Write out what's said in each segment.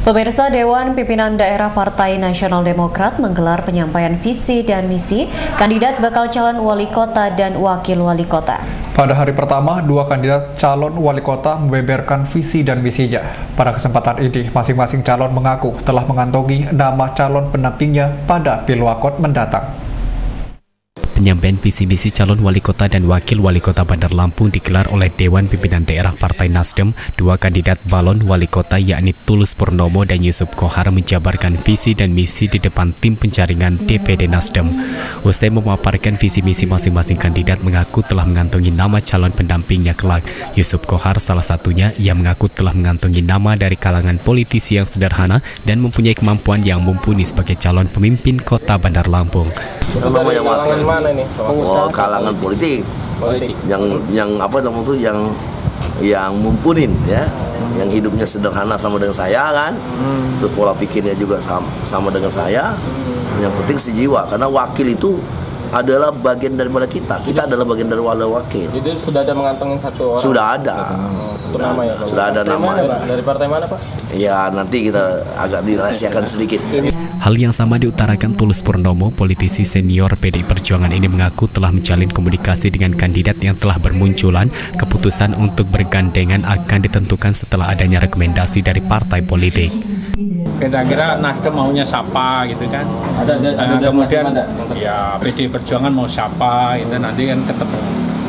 Pemirsa, Dewan Pimpinan Daerah Partai Nasional Demokrat menggelar penyampaian visi dan misi kandidat bakal calon wali kota dan wakil wali kota. Pada hari pertama, dua kandidat calon wali kota membeberkan visi dan misinya. Pada kesempatan ini, masing-masing calon mengaku telah mengantongi nama calon pendampingnya pada Pilwakot mendatang. Penyampaian visi misi calon wali kota dan wakil wali kota Bandar Lampung digelar oleh Dewan Pimpinan Daerah Partai Nasdem. Dua kandidat balon wali kota yakni Tulus Purnomo dan Yusuf Kohar menjabarkan visi dan misi di depan tim penjaringan DPD Nasdem. Usai memaparkan visi misi masing-masing kandidat mengaku telah mengantongi nama calon pendampingnya kelak. Yusuf Kohar salah satunya, ia mengaku telah mengantongi nama dari kalangan politisi yang sederhana dan mempunyai kemampuan yang mumpuni sebagai calon pemimpin kota Bandar Lampung. Yang wakil mana ini? Kalangan politik. Yang apa namanya itu yang mumpunin ya. Yang hidupnya sederhana sama dengan saya kan. Terus pola pikirnya juga sama dengan saya. Yang penting sejiwa, karena wakil itu adalah bagian daripada kita. Kita adalah bagian dari wakil. Jadi sudah ada mengantongin satu orang? Sudah ada. Satu nama ya Pak? Sudah ada nama. Dari partai mana Pak? Ya nanti kita agak dirahasiakan sedikit. Hal yang sama diutarakan Tulus Purnomo, politisi senior PDI Perjuangan ini mengaku telah menjalin komunikasi dengan kandidat yang telah bermunculan. Keputusan untuk bergandengan akan ditentukan setelah adanya rekomendasi dari partai politik. Kira-kira Nasdem maunya siapa gitu kan? Ada kemudian ya PDI Perjuangan mau siapa itu nanti kan ketemu.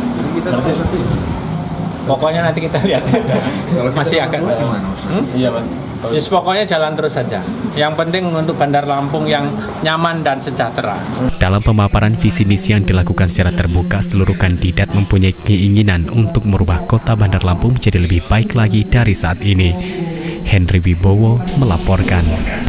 Pokoknya nanti kita lihat. Masih akan. Iya Mas. Yes, pokoknya jalan terus saja. Yang penting untuk Bandar Lampung yang nyaman dan sejahtera. Dalam pemaparan visi misi yang dilakukan secara terbuka, seluruh kandidat mempunyai keinginan untuk merubah kota Bandar Lampung menjadi lebih baik lagi dari saat ini. Henry Wibowo melaporkan.